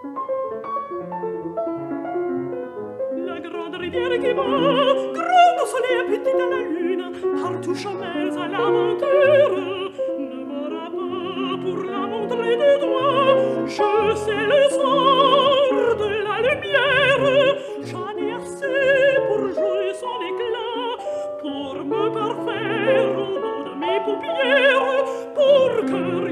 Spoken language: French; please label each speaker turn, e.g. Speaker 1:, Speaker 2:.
Speaker 1: La grande rivière qui va, grande au soleil, petite à la lune, partout chemins à l'aventure, ne m'aura pas pour la montrer du doigt. Je sais le sort de la lumière, j'en ai assez pour jouer son éclat, pour me parfaire au bout de mes paupières, pour que